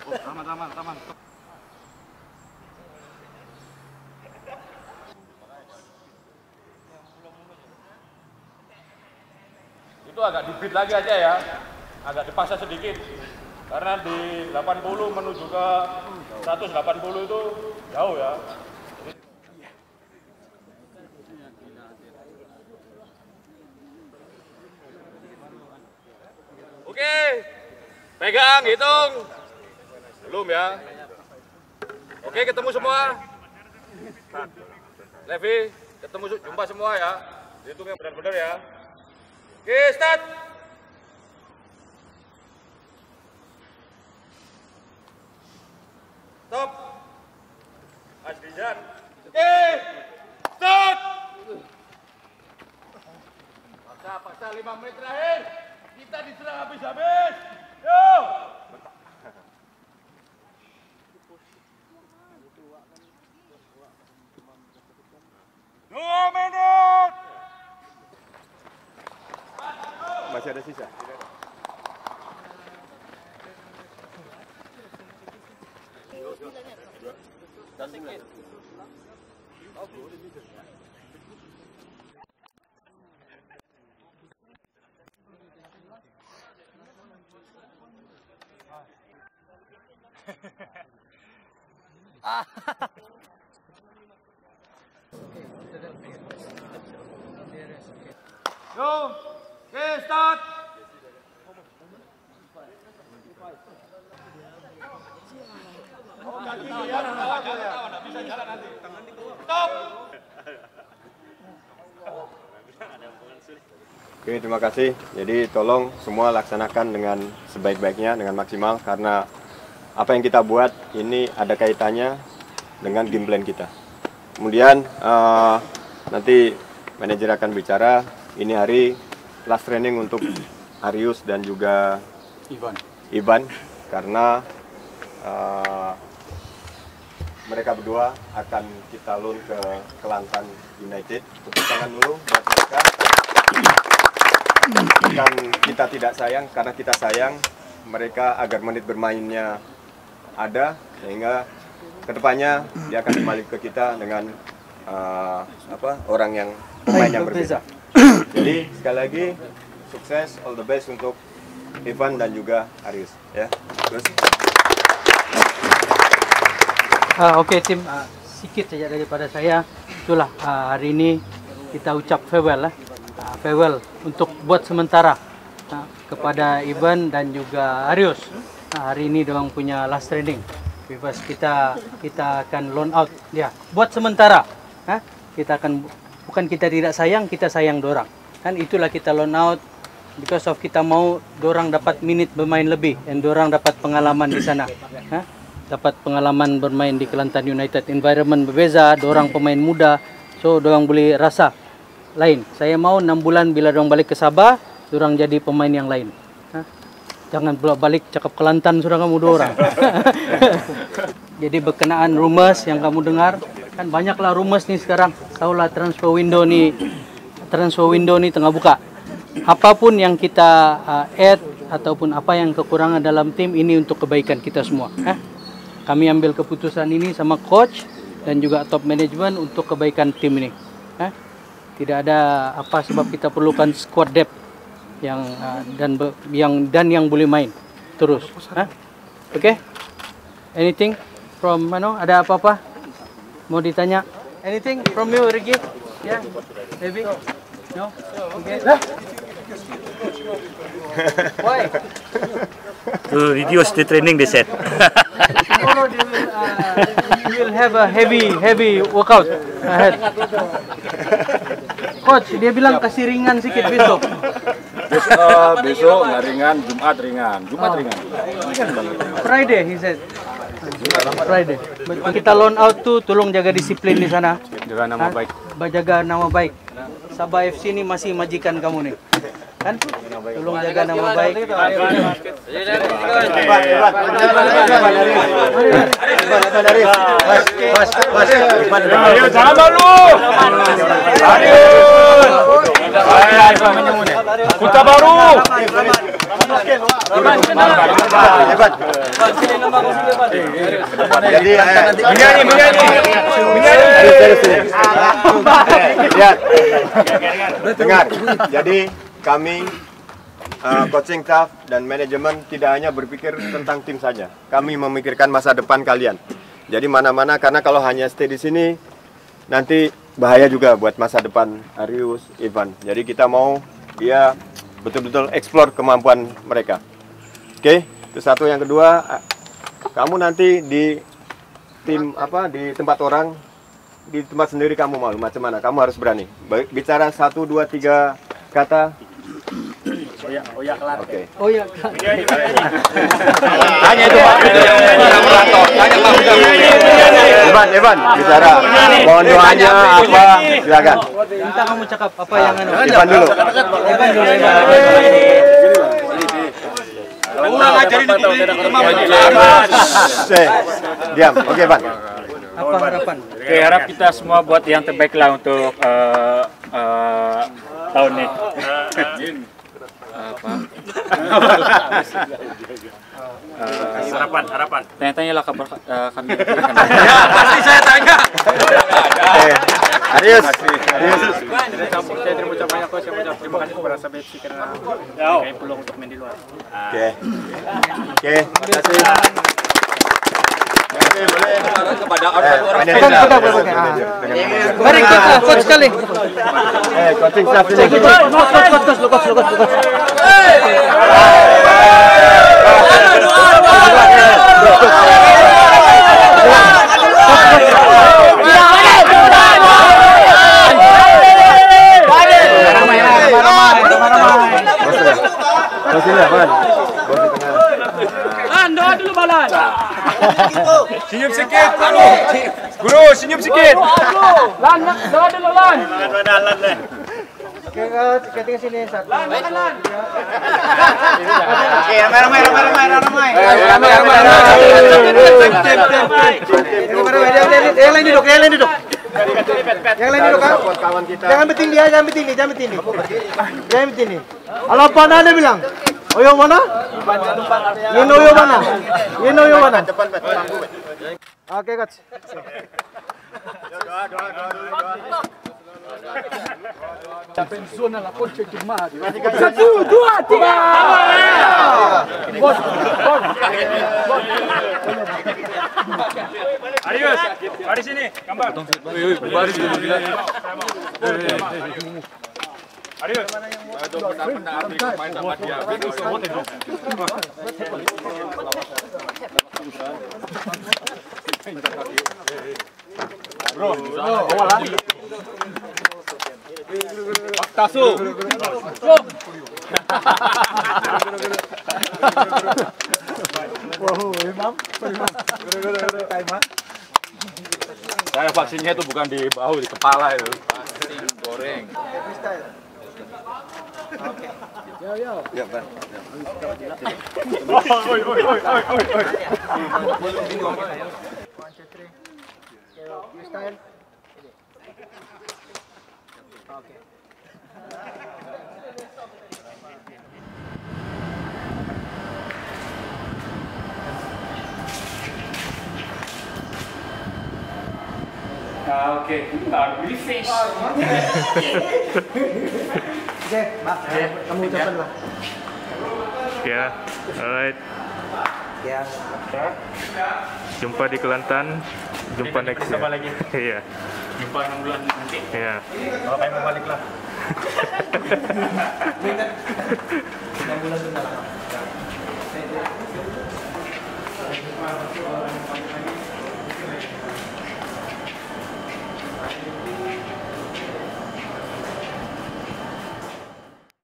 Taman. Itu agak dibit lagi aja ya, agak dipasang sedikit. Karena di 80 menuju ke 180 itu jauh ya. Oke, pegang, hitung. Belum ya. Oke, ketemu semua. Levi, ketemu jumpa semua ya. Hitung yang benar-benar ya. Oke, start. Stop. Mas Rizan. Oke, start. Paksa 5 menit terakhir. Kita diserang habis-habis. Yo. 2 menit. Masih ada sisa. Yo, oke, start. Bisa jalan nanti. Stop. Oke, terima kasih. Jadi tolong semua laksanakan dengan sebaik-baiknya, dengan maksimal, karena apa yang kita buat ini ada kaitannya dengan game plan kita. Kemudian nanti manajer akan bicara. Ini hari last training untuk Arius dan juga Iban karena mereka berdua akan kita loan ke Kelantan United. Tepuk tangan dulu buat mereka. Bukan kita tidak sayang, karena kita sayang mereka agar menit bermainnya ada, sehingga kedepannya dia akan kembali ke kita dengan orang yang pemain yang berbeda. Jadi sekali lagi sukses, all the best untuk Ivan dan juga Arius ya. Terus Oke, tim, sedikit saja daripada saya. Itulah hari ini kita ucap farewell farewell untuk buat sementara kepada Ivan dan juga Arius. Hari ini dorang punya last training. Bebas kita akan loan out dia buat sementara. Kita akan, bukan kita tidak sayang, kita sayang dorang. Kan itulah kita loan out because of kita mau dorang dapat minit bermain lebih dan dorang dapat pengalaman di sana. Dapat pengalaman bermain di Kelantan United, environment berbeza, dorang pemain muda, so dorang boleh rasa lain. Saya mau 6 bulan bila dorang balik ke Sabah, dorang jadi pemain yang lain. Jangan balik cakap Kelantan sudah kamu dua orang. Jadi berkenaan rumors yang kamu dengar, kan banyaklah rumors nih sekarang. Tahulah transfer window ni tengah buka. Apapun yang kita add ataupun apa yang kekurangan dalam tim ini untuk kebaikan kita semua. Kami ambil keputusan ini sama coach dan juga top management untuk kebaikan tim ini. Tidak ada apa sebab kita perlukan squad depth yang yang boleh main terus. Oke? Anything from mana? Ada apa-apa? Mau ditanya? Anything from you, Ricky? Yeah? Maybe? No? Okay. Why? To reduce the training, they said. Tomorrow you will have a heavy workout ahead. Coach, dia bilang kasih ringan sedikit besok. Besok nggak ringan, Jumat ringan. Friday, he said. Friday. Kita loan out tuh, tolong jaga disiplin di sana. Jaga nama baik. Jaga nama baik. Sabah FC ini masih majikan kamu nih. Kan? Tolong jaga nama baik. Jangan malu. Kota Baru. Hebat. Jadi lihat, dengar. Jadi kami coaching staff dan manajemen tidak hanya berpikir tentang tim saja. Kami memikirkan masa depan kalian. Jadi mana-mana, karena kalau hanya stay di sini nanti bahaya juga buat masa depan Arius, Ivan. Jadi kita mau dia betul-betul explore kemampuan mereka. Oke, itu satu. Yang kedua, kamu nanti di tim di tempat orang, di tempat sendiri kamu malu macam mana? Kamu harus berani. Bicara 1, 2, 3 kata. Oya kelar. Oke. Oya. Tanya itu Pak. Tanya Pak. Evan, bicara. Mohon doanya apa? Silakan. Minta kamu cakap apa yang Evan dulu. Ulang ajarin Diam. Oke, Evan. apa harapan? Oke, harap kita semua buat yang terbaik lah untuk tahun ini. Harapan. Tanya-tanyalah kabar kami. Pasti saya tanya. Arius. Saya terima ucap banyak coach, terima kasih kepada Sabetsi karena kayak peluang untuk main di luar. Oke. Terima kasih. Kepada orang-orang Mari kita coach sekali. Coaching staff ini. Coach. Doa dulu Balan. senyum sikit. Guru, senyum sikit. Lan, doa dulu Lan. Ketika sini satu. Ramai. Yang lain duduk. Kawan kita. Jangan betini. Kalau apa ada bilang? Oyo mana? Ini Oyo mana? Oke, coach. Satu, dua, tiga. Arius, mari sini, gambar. Arius. Main sama dia. Bro, Tasu. Saya vaksinnya itu bukan di bahu, di kepala itu. Vaksin goreng. Ya, Pak. Okay, really fish. Kamu ucapkan lah. Ya, alright. Ya. Jumpa di Kelantan. Jumpa next year. lagi. Iya. Jumpa 6 bulan nanti. Iya. Kalau kayak mau balik lah. Bulan